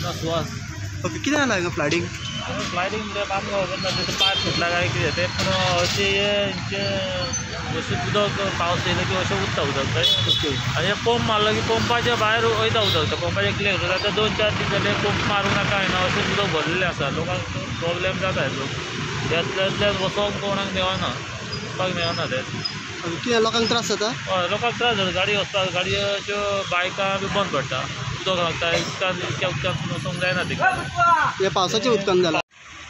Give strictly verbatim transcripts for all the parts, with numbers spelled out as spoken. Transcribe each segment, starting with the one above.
हांगा सुवास ओके कितें जालां हांगा फ्लडिंग फ्लायटिंग म्हणजे आमकां खबर ना तेचो पायप फुटला काय कितें तें पूण अशें हे अशें उदक पावस येयलो की अशें उरता उदक थंय ओके आनी हे पंप मारलो की पंपाच्या भायर वयता उदक त्या पंपाचें क्लियर करता आतां दोन चार दीस जाले पंप मारूंक नाका हांवें अशें उदक भरलेलें आसा लोकांक प्रॉब्लेम जाता हेजो येतल्यातल्यान वचोंक कोणाक मेळना वचपाक मेळना तें कितें लोकांक त्रास जाता हय लोकांक त्रास जाता गाडी वचपाक गाडयोच्यो बायकां बी बंद पडटा उदक लागता उदकान इतक्या उदकान वचोंक जायना तिका हे पावसाच्या उदकान जाला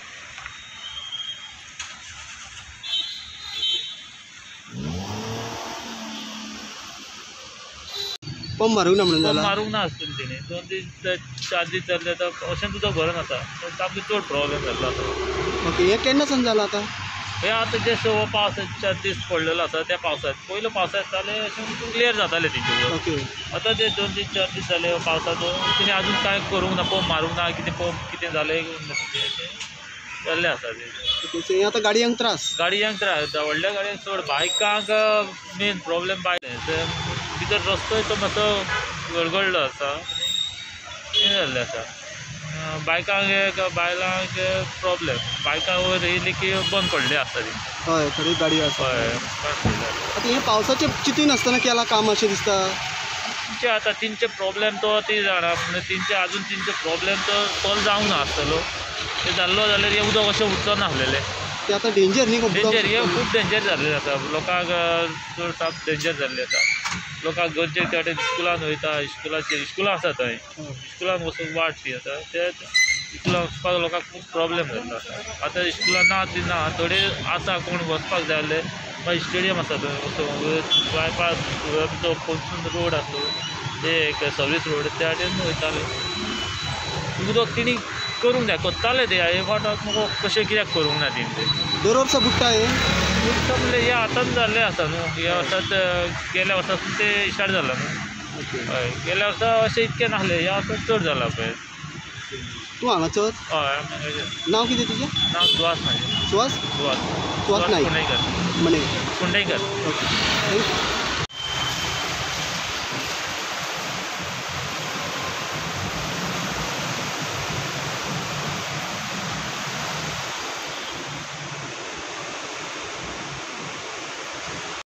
पंप मारूंक ना म्हणून जाला मारूंक ना आसतलें तेणी दोन दीस चार दीस जाले आतां अशेंच उदक भरन आसा सामको चड प्रॉब्लेम जाल्लो आतां ओके हे केन्नासान जाला आतां हे आतां जे स पावसाचे चार दीस पडलेलो आसा त्या पावसांत पयलो पावसांत जाले अशें क्लियर जातालें तेंचे उदक ओके आतां ते दोन दीस चार दीस जाले पावसाचो तेणी आजून कांय करूंक ना पंप मारूंक ना कितें पंप कितें जालें जाल्लें आसा तें ओके सो हे आतां गाडयांक त्रास गाडयांक त्रास जाता व्हडल्या गाडयांक चड बायकांक मेन प्रॉब्लेम बायक भितर रस्तोय तो मातसो गडगडलो आसा हें जाल्लें आसा बायकांक एक बायलांक प्रॉब्लेम बायकां वयर येयली की बंद पडली आसता ती हय खरी गाडी आसा हय आतां हे पावसाचे चिंतून आसतना केलां काम अशें दिसता तेंचे आतां तेंचे प्रॉब्लेम तो ती जाणा पूण तेंचे आजून तेंचे प्रॉब्लेम तो सॉल्व जावंक ना आसतलो ते जाल्लो जाल्यार हे उदक अशें उरचो ना आसलेलें ते आतां डेंजर न्ही डेंजर हे खूब डेंजर जाल्लें आसा लोकांक चड साप डेंजर जाल्लें आसा लोकांक गरजेक त्या वाटेन स्कुलान वयता स्कुलाचेर स्कुलां आसा थंय स्कुलान वचूंक वाट ती आसा ते स्कुलान वचपाक लोकांक खूब प्रॉब्लेम जाल्लो आसा आतां स्कुलां ना ती ना थोडे आसा कोण वचपाक जाय जाल्यार मागीर स्टेडियम आसा थंय वचूंक बायपास आमचो पणसून रोड आसा ते एक सर्वीस रोड त्या वाटेन वयताले उदक तेणी करूंक जाय कोत्ताले ते हे फावटाक मुगो कशें कित्याक करूंक ना तेणी दर वर्सा बुडटा हे बुडटा म्हणल्यार हे आतांच जाल्लें आसा न्हू ह्या वर्सांत गेल्या वर्सासून ते स्टार्ट जाला न्हू हय गेल्या वर्सा अशें इतकें नासलें ह्या वर्सांत चड जाला पळय तूं हांगाचो हय नांव कितें तुजें नांव सुवास म्हाजें सुवास सुवास सुवास नायक कुंडयकर म्हणे कुंडयकर ओके